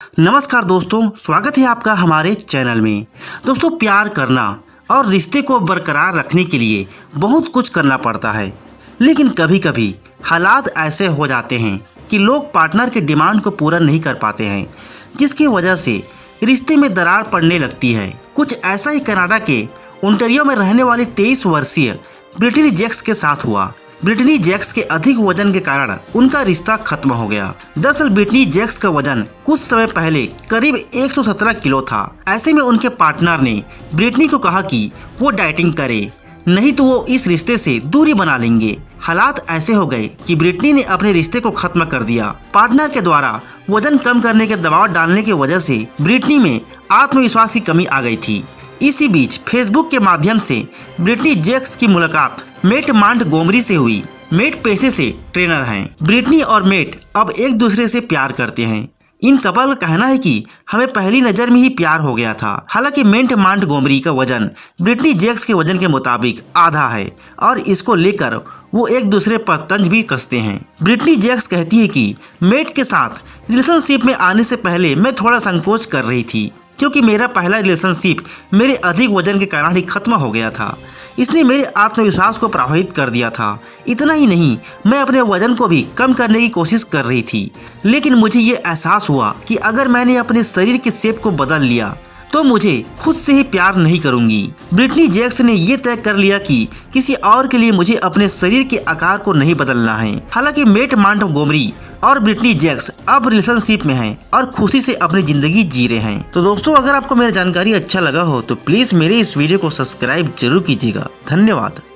नमस्कार दोस्तों, स्वागत है आपका हमारे चैनल में। दोस्तों, प्यार करना और रिश्ते को बरकरार रखने के लिए बहुत कुछ करना पड़ता है, लेकिन कभी कभी हालात ऐसे हो जाते हैं कि लोग पार्टनर के डिमांड को पूरा नहीं कर पाते हैं, जिसकी वजह से रिश्ते में दरार पड़ने लगती है। कुछ ऐसा ही कनाडा के ओंटारियो में रहने वाली 23 वर्षीय ब्रिटनी जैक्स के साथ हुआ। ब्रिटनी जैक्स के अधिक वजन के कारण उनका रिश्ता खत्म हो गया। दरअसल ब्रिटनी जैक्स का वजन कुछ समय पहले करीब 117 किलो था। ऐसे में उनके पार्टनर ने ब्रिटनी को कहा कि वो डाइटिंग करे, नहीं तो वो इस रिश्ते से दूरी बना लेंगे। हालात ऐसे हो गए कि ब्रिटनी ने अपने रिश्ते को खत्म कर दिया। पार्टनर के द्वारा वजन कम करने के दबाव डालने की वजह से ब्रिटनी में आत्मविश्वास की कमी आ गई थी। इसी बीच फेसबुक के माध्यम से ब्रिटनी जैक्स की मुलाकात मैट मॉन्टगोमरी से हुई। मैट पेशे से ट्रेनर हैं। ब्रिटनी और मैट अब एक दूसरे से प्यार करते हैं। इन कपल का कहना है कि हमें पहली नज़र में ही प्यार हो गया था। हालांकि मैट मॉन्टगोमरी का वजन ब्रिटनी जैक्स के वजन के मुताबिक आधा है और इसको लेकर वो एक दूसरे पर तंज भी कसते हैं। ब्रिटनी जैक्स कहती है कि मैट के साथ रिलेशनशिप में आने से पहले मैं थोड़ा संकोच कर रही थी, क्योंकि मेरा पहला रिलेशनशिप मेरे अधिक वजन के कारण ही खत्म हो गया था। इसने मेरे आत्मविश्वास को प्रभावित कर दिया था। इतना ही नहीं, मैं अपने वजन को भी कम करने की कोशिश कर रही थी, लेकिन मुझे ये एहसास हुआ कि अगर मैंने अपने शरीर के शेप को बदल लिया तो मुझे खुद से ही प्यार नहीं करूंगी। ब्रिटनी जैक्स ने ये तय कर लिया कि किसी और के लिए मुझे अपने शरीर के आकार को नहीं बदलना है। हालांकि मैट मॉन्टगोमरी और ब्रिटनी जैक्स अब रिलेशनशिप में हैं और खुशी से अपनी जिंदगी जी रहे हैं। तो दोस्तों, अगर आपको मेरी जानकारी अच्छा लगा हो तो प्लीज मेरे इस वीडियो को सब्सक्राइब जरूर कीजिएगा। धन्यवाद।